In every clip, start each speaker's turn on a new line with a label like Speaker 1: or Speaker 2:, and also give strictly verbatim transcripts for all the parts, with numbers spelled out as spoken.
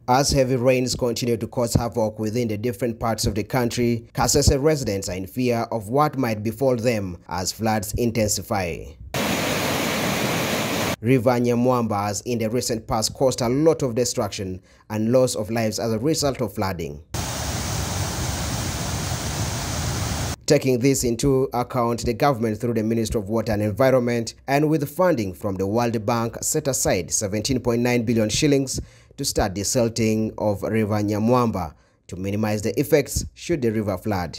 Speaker 1: As heavy rains continue to cause havoc within the different parts of the country, Kasese residents are in fear of what might befall them as floods intensify. River Nyamwamba has in the recent past caused a lot of destruction and loss of lives as a result of flooding. Taking this into account, the government through the Ministry of Water and Environment and with funding from the World Bank set aside seventeen point nine billion shillings to start desilting of River Nyamwamba to minimize the effects should the river flood.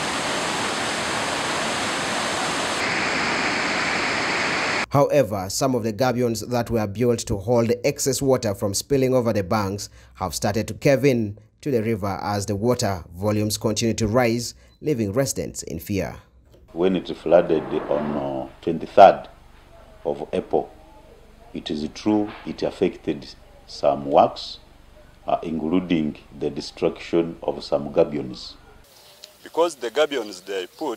Speaker 1: However, some of the gabions that were built to hold the excess water from spilling over the banks have started to cave in to the river as the water volumes continue to rise, leaving residents in fear.
Speaker 2: When it flooded on uh, twenty-third of April, it is true it affected some works, uh, including the destruction of some gabions.
Speaker 3: Because the gabions they put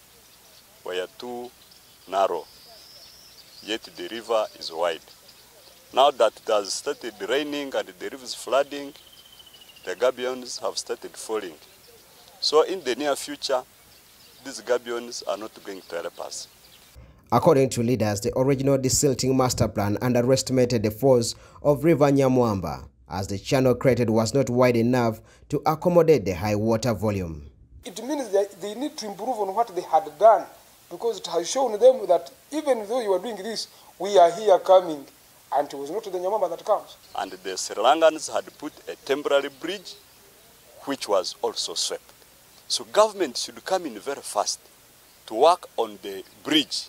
Speaker 3: were too narrow, yet the river is wide. Now that it has started raining and the river is flooding, the gabions have started falling. So in the near future, these gabions are not going to help us.
Speaker 1: According to leaders, the original desilting master plan underestimated the force of River Nyamwamba, as the channel created was not wide enough to accommodate the high water volume.
Speaker 4: It means that they need to improve on what they had done, because it has shown them that even though you are doing this, we are here coming, and it was not the Nyamwamba that comes.
Speaker 3: And the Sri Lankans had put a temporary bridge, which was also swept. So government should come in very fast to work on the bridge,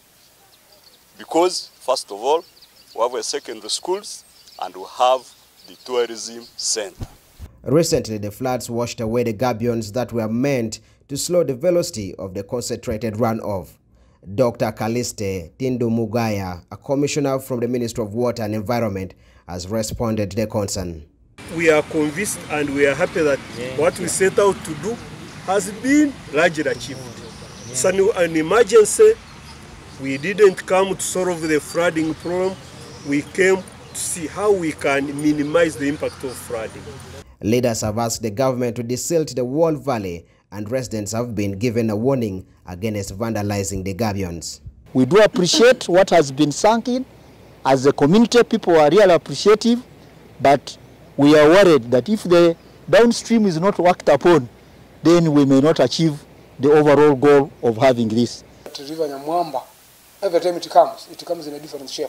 Speaker 3: because first of all, we have a secondary schools and we have the tourism center.
Speaker 1: Recently, the floods washed away the gabions that were meant to slow the velocity of the concentrated runoff. Doctor Kaliste Tindumugaya, a commissioner from the Ministry of Water and Environment, has responded to the concern.
Speaker 5: We are convinced and we are happy that what we set out to do has been largely achieved. It's an, an emergency. We didn't come to solve the flooding problem. We came to see how we can minimize the impact of flooding.
Speaker 1: Leaders have asked the government to desilt the Wall Valley, and residents have been given a warning against vandalizing the gabions.
Speaker 6: We do appreciate what has been sunk in. As a community, people are really appreciative, but we are worried that if the downstream is not worked upon, then we may not achieve the overall goal of having this.
Speaker 4: The River Nyamwamba, every time it comes, it comes in a different shape.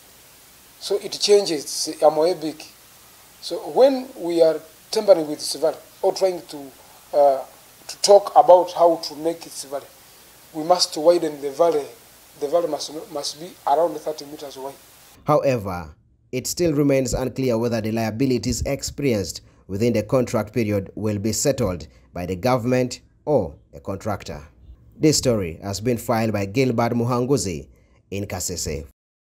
Speaker 4: So it changes, it's amoebic. So when we are tampering with this valley, or trying to, uh, to talk about how to make it valley, we must widen the valley. The valley must, must be around thirty meters away.
Speaker 1: However, it still remains unclear whether the liabilities experienced within the contract period will be settled by the government or a contractor. This story has been filed by Gilbert Muhanguzi in Kasese.